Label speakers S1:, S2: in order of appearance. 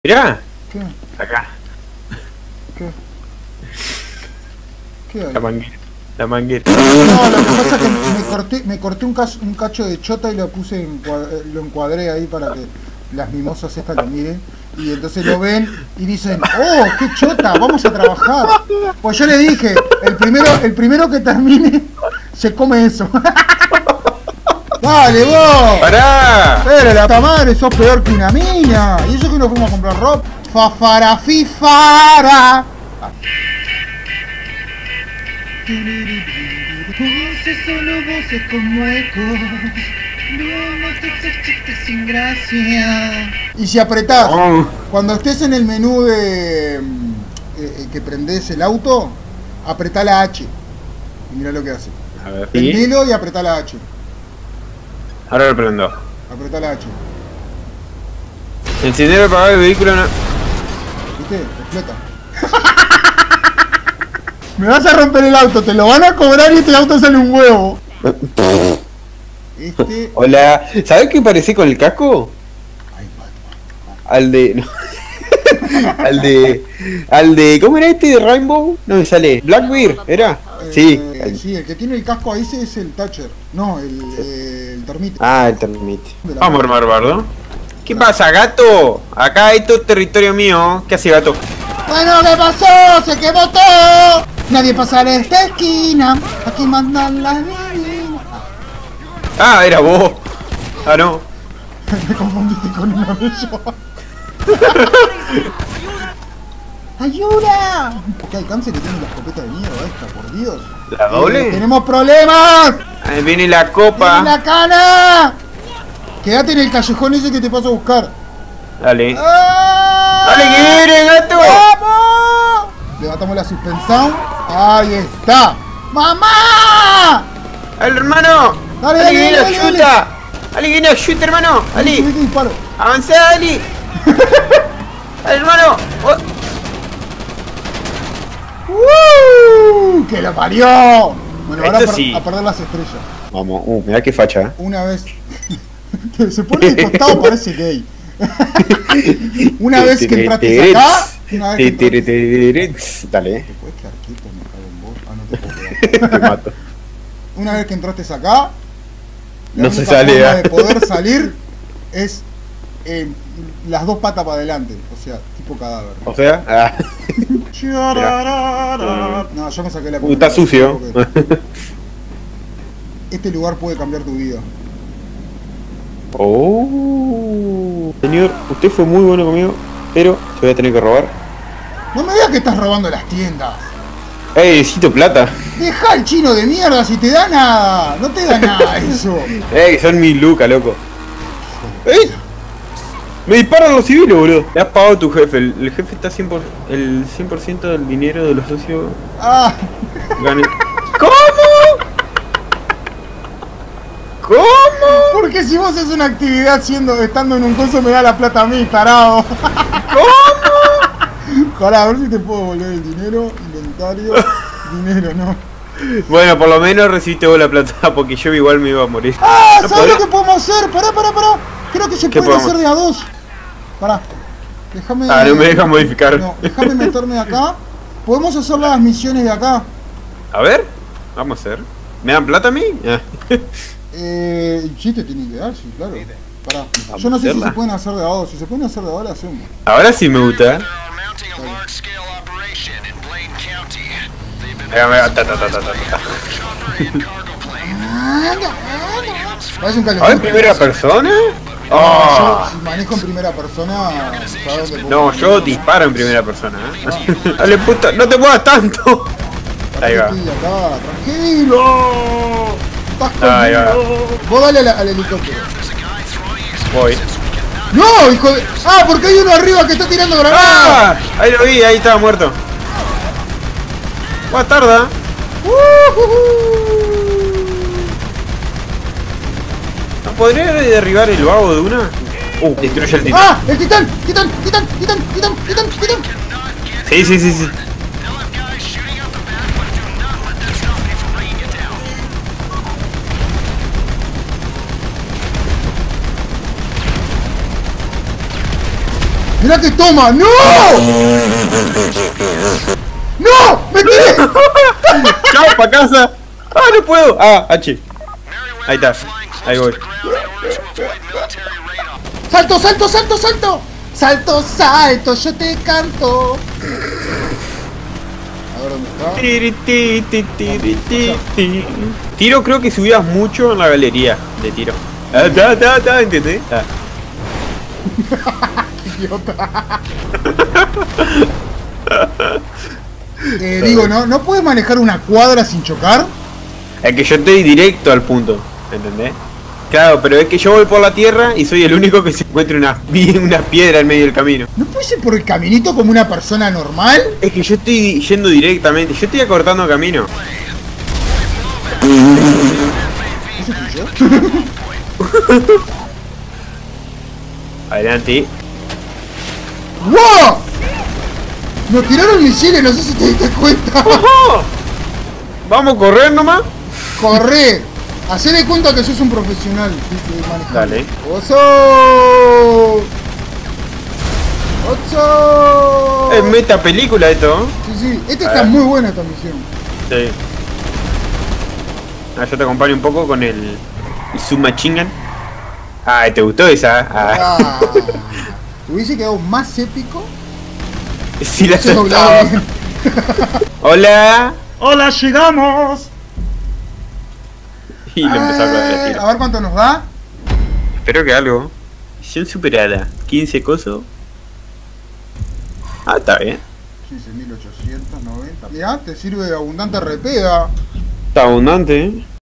S1: Mirá.
S2: ¿Qué?
S1: Acá.
S2: ¿Qué? ¿Qué hay?
S1: La manguera. La manguera.
S2: No, lo que pasa es que me corté un cacho de chota y lo puse lo encuadré ahí para que las mimosas estas lo miren. Y entonces lo ven y dicen, oh, qué chota, vamos a trabajar. Pues yo le dije, el primero que termine se come eso. Dale vos.
S1: ¡Pará!
S2: Pero la puta madre, sos peor que una mina. Y eso que nos fuimos a comprar ropa. Fafara fifara. Voces solo voces como ecos. Sin gracia. Y si apretás, cuando estés en el menú de que prendés el auto, apretá la H. Y mirá lo que hace.
S1: A ver.
S2: Prendelo y apretá la H.
S1: Ahora lo prendo.
S2: Apretá la H.
S1: Encender o apagar el vehículo no.
S2: ¿Viste? Explota. Me vas a romper el auto, te lo van a cobrar y este auto sale un huevo.
S1: Hola. ¿Sabes qué parecí con el casco?
S2: Ay, Batman.
S1: Al de. No. Al de. ¿Cómo era este de Rainbow? No me sale. Blackbeard, ¿era? Sí.
S2: Sí, el que tiene el casco ahí ese es el Thatcher. No, el termite.
S1: Ah, el termite. Vamos a armar bardo. ¿Qué pasa, gato? Acá esto es territorio mío. ¿Qué hace, gato?
S2: Bueno, ¿qué pasó? Se quemó todo. Nadie pasará esta esquina. Aquí mandan las divinas.
S1: Ah, era vos. Ah, no.
S2: Me confundiste con una bella. ¡Ayuda! ¿Qué alcance que tiene la escopeta de mierda esta, por Dios?
S1: ¿La doble?
S2: ¡Tenemos problemas!
S1: Ahí viene la copa.
S2: ¡Viene la cana! Quédate en el callejón ese que te paso a buscar.
S1: Dale.
S2: ¡Ah!
S1: ¡Dale, que viene, gato!
S2: ¡Vamos! Levantamos la suspensión. ¡Ahí está! ¡Mamá!
S1: ¡Al hermano!
S2: Dale,
S1: ¡Ali, viene
S2: dale,
S1: ayuda! ¡Ali, viene ayuda, hermano! ¡Ali!
S2: Subite y disparo.
S1: ¡Avanzá, Ali! ¡Al hermano!
S2: ¡Que lo parió! Bueno, ahora
S1: Esto sí.
S2: a perder las estrellas.
S1: Vamos, mirá qué facha.
S2: Una vez. Se pone de costado, parece gay. Una vez que entraste acá. Una vez que entraste...
S1: Dale.
S2: ¿Te puedes quedar quieto? Me cago en vos. Ah, no te puedo quedar.
S1: Te mato.
S2: Una vez que entraste acá.
S1: No se
S2: única
S1: sale.
S2: forma de poder salir es las dos patas para adelante. O sea, tipo cadáver.
S1: O sea,
S2: No, yo me saqué la
S1: está sucio.
S2: Este lugar puede cambiar tu vida.
S1: Oh, señor, usted fue muy bueno conmigo, pero te voy a tener que robar.
S2: No me digas que estás robando las tiendas.
S1: Necesito plata.
S2: Deja al chino de mierda si te da nada. No te da nada eso.
S1: Son 1000 lucas, loco. Me disparan los civiles, boludo. Le has pagado a tu jefe. El jefe está 100%, el 100% del dinero de los socios.
S2: Ah.
S1: Gane. ¿Cómo? ¿Cómo?
S2: Porque si vos haces una actividad estando en un coso me da la plata a mí, tarado.
S1: ¿Cómo?
S2: Pará, a ver si te puedo volver el dinero, inventario, dinero, no.
S1: Bueno, por lo menos recibiste vos la plata, porque yo igual me iba a morir.
S2: ¡Ah!
S1: ¿No
S2: ¿Sabes
S1: podés?
S2: lo que podemos hacer? Pará. Creo que se
S1: ¿Qué
S2: puede
S1: podemos?
S2: hacer de a dos. Pará. Déjame.
S1: Ah, no me deja modificar.
S2: No, déjame meterme acá. Podemos hacer las misiones de acá.
S1: A ver, vamos a hacer. ¿Me dan plata a mí? Ah.
S2: Sí, te tienen que dar, sí, claro. Pará. Yo no sé si se pueden hacer de a dos. Si se pueden hacer de a dos, la hacemos.
S1: Ahora sí me gusta.
S2: Parece un
S1: ¿A ver,
S2: calefón.
S1: primera persona?
S2: Yo,
S1: Oh.
S2: si manejo en primera persona, ¿sabes dónde
S1: No,
S2: puedo?
S1: yo disparo en primera persona. Dale, puta, no te muevas tanto.
S2: Pará
S1: Ahí
S2: que
S1: va.
S2: estoy acá, tranquilo. Estás
S1: Ahí va.
S2: conmigo. Vos dale al helicóptero.
S1: Voy.
S2: ¡No, hijo de! ¡Ah, porque hay uno arriba que está tirando granadas!
S1: ¡Ah! Ahí lo vi, ahí estaba muerto. Va tarda. ¿No podría derribar el vago de una? Destruye el titán.
S2: ¡Ah! ¡El titán! ¡Titán!
S1: Sí.
S2: Mirá que toma. ¡No! ¡No! ¡Me tiré!
S1: ¡Chao, pa' casa! ¡Ah, no puedo! Ah, H. Ahí está. Ahí voy.
S2: ¡Salto, salto, salto, salto! ¡Salto, salto! ¡Yo te canto! A ver dónde está.
S1: Tiri, ti, ti, tiri, ti, ti. Tiro creo que subías mucho en la galería de tiro. ¿Entendés? Ah.
S2: Idiota. Digo, ¿no puedes manejar una cuadra sin chocar?
S1: Es que yo estoy directo al punto, ¿entendés? Claro, pero es que yo voy por la tierra y soy el único que se encuentra una piedra en medio del camino.
S2: ¿No puedes ir por el caminito como una persona normal?
S1: Es que yo estoy yendo directamente, yo estoy acortando camino.
S2: ¿Eso fui yo?
S1: Adelante.
S2: ¡Wow! Nos tiraron misiles, no sé si te diste cuenta.
S1: ¡Ojo! ¿Vamos a correr nomás?
S2: Corre. Hacé de cuenta que sos un profesional manejando.
S1: Dale.
S2: ¡Oso! ¡Oso!
S1: Es meta película esto.
S2: Sí, sí. Esta está muy buena esta misión.
S1: Sí. Ah, yo te acompaño un poco con el Submachine Gun. Ah, ¿te gustó esa? Ah.
S2: Ah, ¿te hubiese quedado más épico?
S1: Sí, la
S2: Se doblaba
S1: aceptaba.
S2: bien.
S1: Hola.
S2: ¡Hola, llegamos!
S1: Y lo empezó a correr.
S2: A ver cuánto nos da.
S1: Espero que algo. Misión superada. 15 cosos. Ah, está bien.
S2: 15.890. Mirá, te sirve abundante repega.
S1: Está abundante, ¿eh?